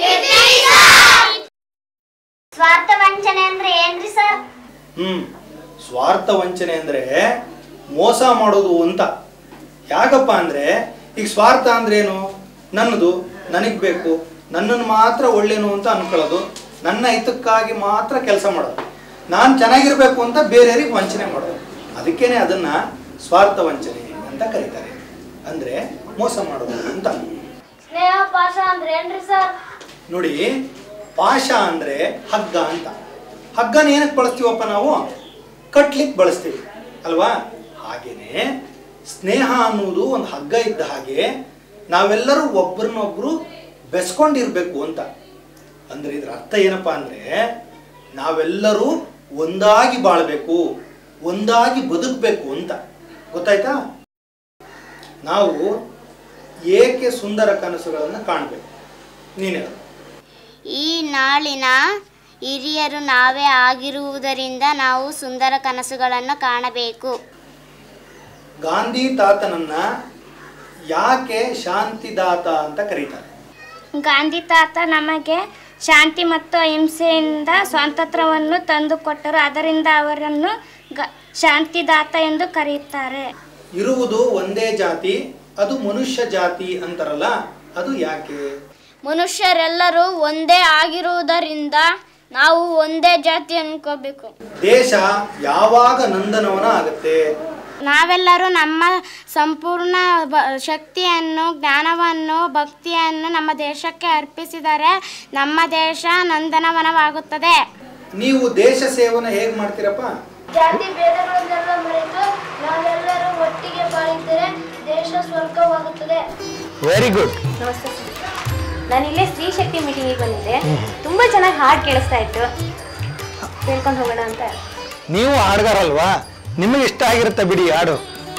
ಸ್ವಾರ್ಥ ವಂಚನೆ ಅಂದ್ರೆ ಏನ್ರಿ ಸರ್? ಹ್ಮ್ ಸ್ವಾರ್ಥ ವಂಚನೆ ಅಂದ್ರೆ ಮೋಸ ಮಾಡೋದು ಅಂತ. ಯಾಕಪ್ಪ ಅಂದ್ರೆ ಈಗ ಸ್ವಾರ್ಥ ಅಂದ್ರೆ ಏನು? ನನ್ನದು ನನಗ್ ಬೇಕು, ನನ್ನನ್ನು ಮಾತ್ರ ಒಳ್ಳೇನು ಅಂತ ಅನ್ಕೊಳ್ಳೋದು, ನನ್ನ ಹಿತಕ್ಕಾಗಿ ಮಾತ್ರ ಕೆಲಸ ಮಾಡೋದು, ನಾನು ಚೆನ್ನಾಗಿರ್ಬೇಕು ಅಂತ ಬೇರೆಯವ್ರಿಗೆ ವಂಚನೆ ಮಾಡೋದು. ಅದಕ್ಕೇನೆ ಅದನ್ನ ಸ್ವಾರ್ಥ ವಂಚನೆ ಅಂತ ಕರೀತಾರೆ. ಅಂದ್ರೆ ಮೋಸ ಮಾಡೋದು ಅಂತ. ಸ್ನೇಹ ಪಾಶ ಅಂದ್ರೆ ಏನ್ರಿ ಸರ್? ನೋಡಿ, ಪಾಶ ಅಂದ್ರೆ ಹಗ್ಗ ಅಂತ. ಹಗ್ಗನ ಏನಕ್ಕೆ ಬಳಸ್ತೀವಪ್ಪ ನಾವು? ಕಟ್ಲಿಕ್ಕೆ ಬಳಸ್ತೀವಿ ಅಲ್ವಾ? ಹಾಗೇನೆ ಸ್ನೇಹ ಅನ್ನುವುದು ಒಂದು ಹಗ್ಗ ಇದ್ದ ಹಾಗೆ ನಾವೆಲ್ಲರೂ ಒಬ್ಬರನ್ನೊಬ್ರು ಬೆಸ್ಕೊಂಡಿರ್ಬೇಕು ಅಂತ. ಅಂದ್ರೆ ಇದ್ರ ಅರ್ಥ ಏನಪ್ಪಾ ಅಂದ್ರೆ ನಾವೆಲ್ಲರೂ ಒಂದಾಗಿ ಬಾಳ್ಬೇಕು, ಒಂದಾಗಿ ಬದುಕಬೇಕು ಅಂತ. ಗೊತ್ತಾಯ್ತಾ? ನಾವು ಏಕೆ ಸುಂದರ ಕನಸುಗಳನ್ನು ಕಾಣಬೇಕು? ನೀನೇ ಈ ನಾಳಿನ ಹಿರಿಯರು ನಾವೇ ಆಗಿರುವುದರಿಂದ ನಾವು ಸುಂದರ ಕನಸುಗಳನ್ನು ಕಾಣಬೇಕು. ಗಾಂಧಿ ತಾತನನ್ನ ಯಾಕೆ ಶಾಂತಿದಾತ ಅಂತ ಕರೀತಾರೆ? ಗಾಂಧಿ ತಾತ ನಮಗೆ ಶಾಂತಿ ಮತ್ತು ಅಹಿಂಸೆಯಿಂದ ಸ್ವಾತಂತ್ರ್ಯವನ್ನು ತಂದುಕೊಟ್ಟರು, ಅದರಿಂದ ಅವರನ್ನು ಗ ಶಾಂತಿದಾತ ಎಂದು ಕರೆಯುತ್ತಾರೆ. ಇರುವುದು ಒಂದೇ ಜಾತಿ, ಅದು ಮನುಷ್ಯ ಜಾತಿ ಅಂತಾರಲ್ಲ, ಅದು ಯಾಕೆ? ಮನುಷ್ಯರೆಲ್ಲರೂ ಒಂದೇ ಆಗಿರುವುದರಿಂದ ನಾವು ಒಂದೇ ಜಾತಿ ಅನ್ಕೋಬೇಕು. ದೇಶ ಯಾವಾಗ ನಂದನವನ ಆಗುತ್ತೆ? ನಾವೆಲ್ಲರೂ ನಮ್ಮ ಸಂಪೂರ್ಣ ಬ ಶಕ್ತಿಯನ್ನು, ಜ್ಞಾನವನ್ನು, ಭಕ್ತಿಯನ್ನು ನಮ್ಮ ದೇಶಕ್ಕೆ ಅರ್ಪಿಸಿದರೆ ನಮ್ಮ ದೇಶ ನಂದನವನವಾಗುತ್ತದೆ. ನೀವು ದೇಶ ಸೇವನೆ ಹೇಗೆ ಮಾಡ್ತೀರಪ್ಪ? ಜಾತಿ ಭೇದಗಳನ್ನೆಲ್ಲ ಮರೆತು ನಾವೆಲ್ಲರೂ ಒಟ್ಟಿಗೆ ಬಾಳಿದರೆ ದೇಶ ಸ್ವರ್ಗವಾಗುತ್ತದೆ. Very good. ನಮಸ್ತೆ ಸರ್, ನಾನಿಲ್ಲೇ ಸ್ತ್ರೀ ಶಕ್ತಿ ಮೀಟಿಂಗಿಗೆ ಬಂದಿದ್ದೆ. ತುಂಬ ಚೆನ್ನಾಗಿ ಹಾಡು ಕೇಳಿಸ್ತಾ ಇತ್ತು, ಕೇಳ್ಕೊಂಡು ಹೋಗೋಣ ಅಂತ. ನೀವು ಹಾಡ್ಗಾರಲ್ವಾ, ನಿಮಗೆ ಇಷ್ಟ ಆಗಿರುತ್ತೆ ಬಿಡಿ ಹಾಡು.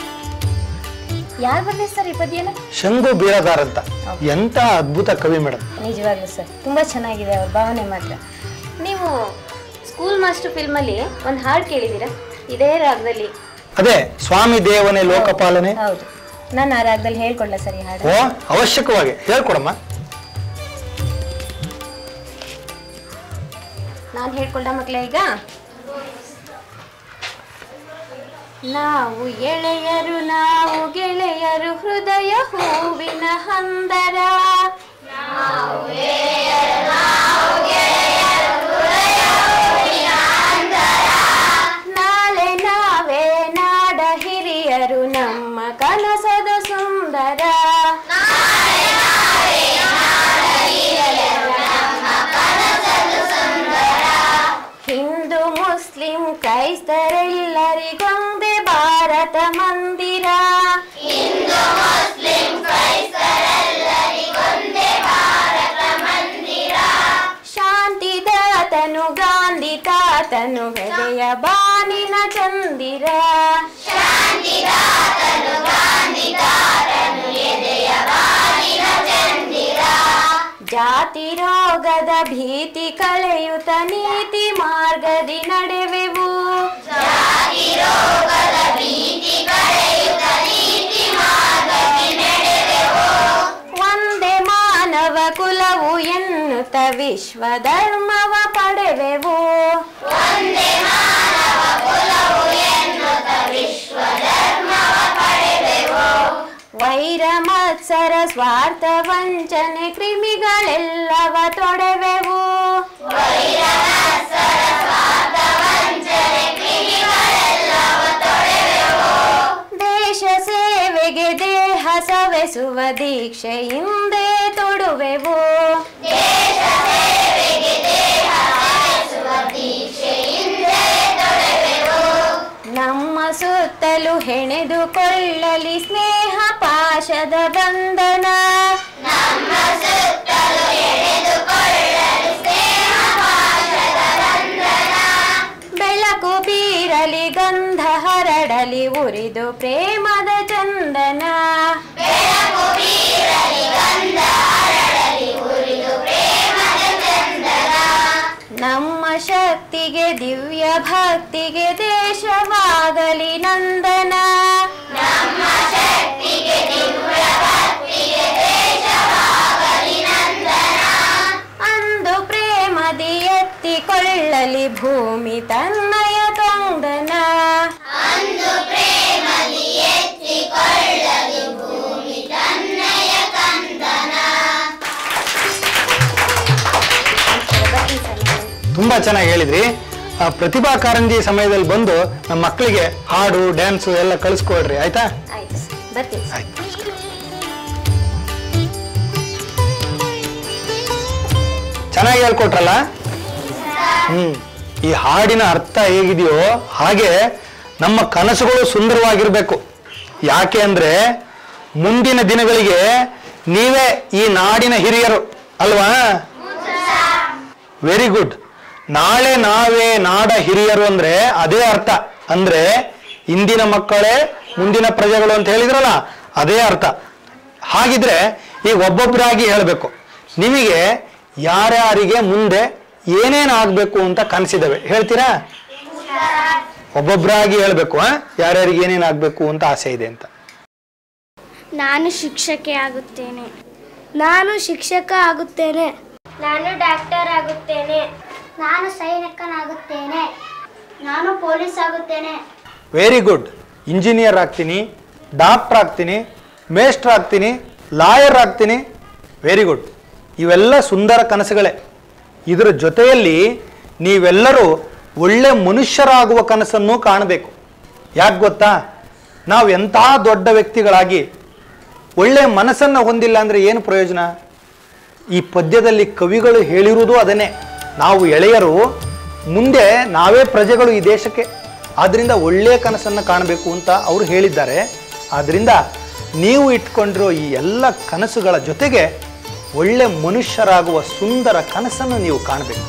ಯಾರು ಬಂದಿದೆ ಸರ್ ಈ ಪದ್ಯನ? ಶಂಗು ಬೀರದಾರ್ ಅಂತ. ಎಂತ ಅದ್ಭುತ ಕವಿ ಮೇಡಮ್. ನಿಜವಾಗ್ಲೂ ಸರ್ ತುಂಬ ಚೆನ್ನಾಗಿದೆ ಅವ್ರ ಭಾವನೆ ಮಾತ್ರ. ನೀವು ಸ್ಕೂಲ್ ಮಾಸ್ಟರ್ ಫಿಲ್ಮಲ್ಲಿ ಒಂದು ಹಾಡು ಕೇಳಿದ್ದೀರಾ ಇದೇ ರಾಗದಲ್ಲಿ? ಅದೇ ಸ್ವಾಮಿ ದೇವನೇ ಲೋಕಪಾಲನೆ. ಹೌದು, ನಾನು ಆ ರಾಗದಲ್ಲಿ ಹೇಳ್ಕೊಡ್ಲ ಸರ್ ಈ ಹಾಡು? ಓ ಅವಶ್ಯಕವಾಗಿ ಹೇಳ್ಕೊಡಮ್ಮ. ನಾನು ಹೇಳ್ಕೊಳ್ಡ ಮಕ್ಕಳೇ ಈಗ? ನಾವು ಎಳೆಯರು ನಾವು ಗೆಳೆಯರು ಹೃದಯ ಹೂವಿನ ಹಂದರ, ನಾಳೆ ನಾವೇ ನಾಡ ಹಿರಿಯರು ನಮ್ಮ ಕನಸದ ಸುಂದರ. ಹಿಂದೂ ಮುಸ್ಲಿಂ ಕ್ರೈಸ್ತರೆಲ್ಲರಿಗೊಂದೇ ಭಾರತ ಮಂದಿರ, ಶಾಂತಿದಾತನು ಗಾಂಧಿ ತಾತನು ಹೃದಯ ಬಾನಿನ ಚಂದಿರ, ಜಾತಿ ರೋಗದ ಭೀತಿ ಕಳೆಯುತ್ತ ನೀತಿ ಮಾರ್ಗದಿ ನಡೆವೆವು, ಒಂದೇ ಮಾನವ ಕುಲವು ಎನ್ನುತ್ತ ವಿಶ್ವ ಧರ್ಮವ ಪಡೆವೆವು, ವೈರ ಮತ್ಸರ ಸ್ವಾರ್ಥ ವಂಚನೆ ಕ್ರಿಮಿಗಳೆಲ್ಲವ ತೊಡೆವೆವು, ದೇಶ ಸೇವೆಗೆ ದೇಹ ಸವೆಸುವ ದೀಕ್ಷೆಯಿಂದೇ ತೊಡುವೆವು, ನಮ್ಮ ಸುತ್ತಲೂ ಹೆಣೆದುಕೊಳ್ಳಲಿ ಸ್ನೇಹ ಪಾಶದ ಬಂಧನ, ಬೆಳಕು ಬೀರಲಿ ಗಂಧ ಹರಡಲಿ ಉರಿದು ಪ್ರೇಮದ ಚಂದನ, ನಮ್ಮ ನಮ್ಮ ಶಕ್ತಿಗೆ ದಿವ್ಯ ಭಕ್ತಿಗೆ ದೇಶವಾಗಲಿ ನಂದನ. ನಮ್ಮ ಶಕ್ತಿಗೆ ದಿವ್ಯ ಭಕ್ತಿಗೆ ದೇಶವಾಗಲಿ ನಂದನ. ಅಂದು ಪ್ರೇಮದಿ ಎತ್ತಿಕೊಳ್ಳಲಿ ಭೂಮಿ ತನ್ನಯ ಕಂದನ. ಅಂದು ಪ್ರೇಮದಿ ಎತ್ತಿಕೊಳ್ಳಲಿ ಭೂಮಿ ತನ್ನಯ ಕಂದನ. ತುಂಬಾ ಚೆನ್ನಾಗಿ ಹೇಳಿದ್ರಿ. ಪ್ರತಿಭಾ ಕಾರಂಜಿ ಸಮಯದಲ್ಲಿ ಬಂದು ನಮ್ಮ ಮಕ್ಕಳಿಗೆ ಹಾಡು ಡ್ಯಾನ್ಸು ಎಲ್ಲ ಕಳಿಸ್ಕೊಡ್ರಿ, ಆಯ್ತಾ? ಆಯ್ತು ಬರ್ತೀನಿ. ಚೆನ್ನಾಗಿ ಹೇಳ್ಕೊಟ್ರಲ್ಲ. ಹ್ಮ್ ಈ ಹಾಡಿನ ಅರ್ಥ ಹೇಗಿದೆಯೋ ಹಾಗೆ ನಮ್ಮ ಕನಸುಗಳು ಸುಂದರವಾಗಿರ್ಬೇಕು. ಯಾಕೆ ಅಂದ್ರೆ ಮುಂದಿನ ದಿನಗಳಿಗೆ ನೀವೇ ಈ ನಾಡಿನ ಹಿರಿಯರು ಅಲ್ವಾ? Very good. ನಾಳೆ ನಾವೇ ನಾಡ ಹಿರಿಯರು ಅಂದ್ರೆ ಅದೇ ಅರ್ಥ. ಅಂದ್ರೆ ಇಂದಿನ ಮಕ್ಕಳೇ ಮುಂದಿನ ಪ್ರಜೆಗಳು ಅಂತ ಹೇಳಿದ್ರಲ್ಲ, ಅದೇ ಅರ್ಥ. ಹಾಗಿದ್ರೆ ಈಗ ಒಬ್ಬೊಬ್ಬರಾಗಿ ಹೇಳಬೇಕು, ನಿಮಗೆ ಯಾರ್ಯಾರಿಗೆ ಮುಂದೆ ಏನೇನು ಆಗ್ಬೇಕು ಅಂತ ಕನಸಿದವೆ ಹೇಳ್ತೀರಾ? ಒಬ್ಬೊಬ್ಬರಾಗಿ ಹೇಳ್ಬೇಕು. ಆ ಯಾರ್ಯಾರಿಗೆ ಏನೇನು ಆಗ್ಬೇಕು ಅಂತ ಆಸೆ ಇದೆ ಅಂತ. ನಾನು ಶಿಕ್ಷಕಿ ಆಗುತ್ತೇನೆ. ನಾನು ಶಿಕ್ಷಕ ಆಗುತ್ತೇನೆ. ನಾನು ಡಾಕ್ಟರ್ ಆಗುತ್ತೇನೆ. ನಾನು ಸೈನಿಕನಾಗುತ್ತೇನೆ. ನಾನು ಪೊಲೀಸ್ ಆಗುತ್ತೇನೆ. Very good. ಇಂಜಿನಿಯರ್ ಆಗ್ತೀನಿ, ಡಾಕ್ಟರ್ ಆಗ್ತೀನಿ, ಮೇಸ್ಟ್ರ್ ಆಗ್ತೀನಿ, ಲಾಯರ್ ಆಗ್ತೀನಿ. Very good. ಇವೆಲ್ಲ ಸುಂದರ ಕನಸುಗಳೇ. ಇದರ ಜೊತೆಯಲ್ಲಿ ನೀವೆಲ್ಲರೂ ಒಳ್ಳೆ ಮನುಷ್ಯರಾಗುವ ಕನಸನ್ನು ಕಾಣಬೇಕು. ಯಾಕೆ ಗೊತ್ತಾ? ನಾವು ಎಂಥ ದೊಡ್ಡ ವ್ಯಕ್ತಿಗಳಾಗಿ ಒಳ್ಳೆ ಮನಸ್ಸನ್ನು ಹೊಂದಿಲ್ಲ ಅಂದರೆ ಏನು ಪ್ರಯೋಜನ? ಈ ಪದ್ಯದಲ್ಲಿ ಕವಿಗಳು ಹೇಳಿರುವುದು ಅದನ್ನೇ. ನಾವು ಎಳೆಯರು, ಮುಂದೆ ನಾವೇ ಪ್ರಜೆಗಳು ಈ ದೇಶಕ್ಕೆ. ಆದ್ದರಿಂದ ಒಳ್ಳೆಯ ಕನಸನ್ನು ಕಾಣಬೇಕು ಅಂತ ಅವರು ಹೇಳಿದ್ದಾರೆ. ಆದ್ದರಿಂದ ನೀವು ಇಟ್ಕೊಂಡಿರೋ ಈ ಎಲ್ಲ ಕನಸುಗಳ ಜೊತೆಗೆ ಒಳ್ಳೆ ಮನುಷ್ಯರಾಗುವ ಸುಂದರ ಕನಸನ್ನು ನೀವು ಕಾಣಬೇಕು.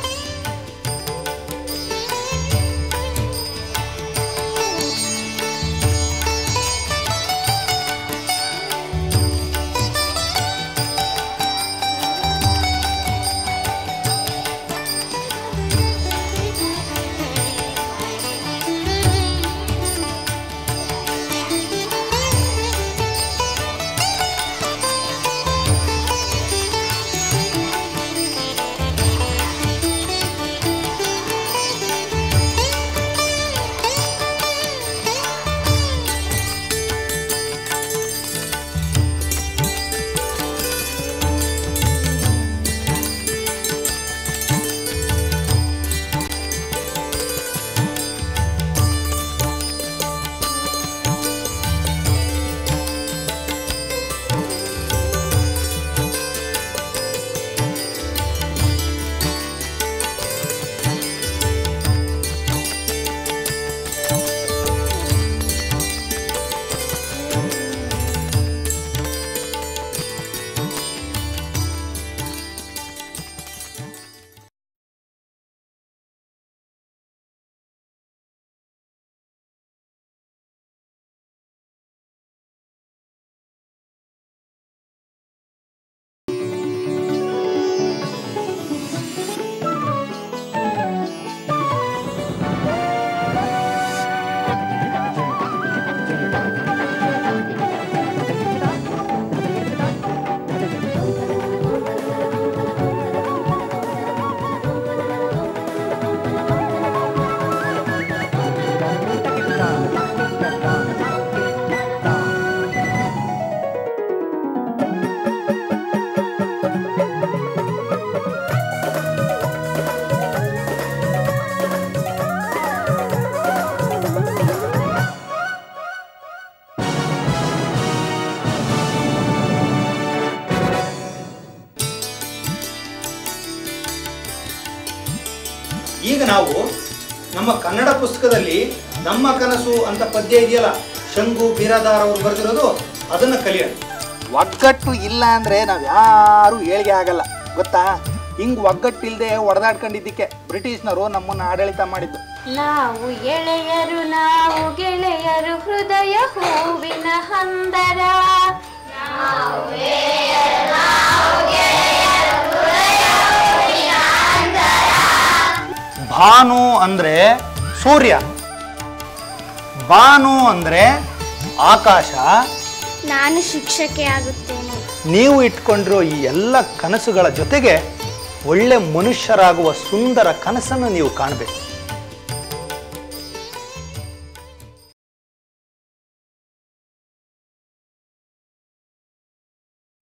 ಈಗ ನಾವು ನಮ್ಮ ಕನ್ನಡ ಪುಸ್ತಕದಲ್ಲಿ ನಮ್ಮ ಕನಸು ಅಂತ ಪದ್ಯ ಇದೆಯಲ್ಲ, ಶಂಗು ಬೀರಾದಾರ್ ಅವರು ಬರೆದಿರೋದು, ಅದನ್ನ ಕಲಿಯೋಣ. ಒಗ್ಗಟ್ಟು ಇಲ್ಲ ಅಂದ್ರೆ ನಾವ್ ಯಾರು ಏಳಿಗೆ ಆಗಲ್ಲ ಗೊತ್ತಾ? ಹಿಂಗ್ ಒಗ್ಗಟ್ಟಿಲ್ದೆ ಒಡೆದಾಡ್ಕೊಂಡಿದ್ದಕ್ಕೆ ಬ್ರಿಟಿಷ್ನವರು ನಮ್ಮನ್ನ ಆಡಳಿತ ಮಾಡಿದ್ದು. ನಾವು ಎಳೆಯರು ನಾವು ಗೆಳೆಯರು ಹೃದಯ ಹೂವಿನ ಹಂದರ. ಭಾನು ಅಂದ್ರೆ ಸೂರ್ಯ, ಬಾನು ಅಂದ್ರೆ ಆಕಾಶ. ನಾನು ಶಿಕ್ಷಕಿ ಆಗುತ್ತೇನೆ. ನೀವು ಇಟ್ಕೊಂಡಿರೋ ಈ ಎಲ್ಲ ಕನಸುಗಳ ಜೊತೆಗೆ ಒಳ್ಳೆ ಮನುಷ್ಯರಾಗುವ ಸುಂದರ ಕನಸನ್ನು ನೀವು ಕಾಣಬೇಕು.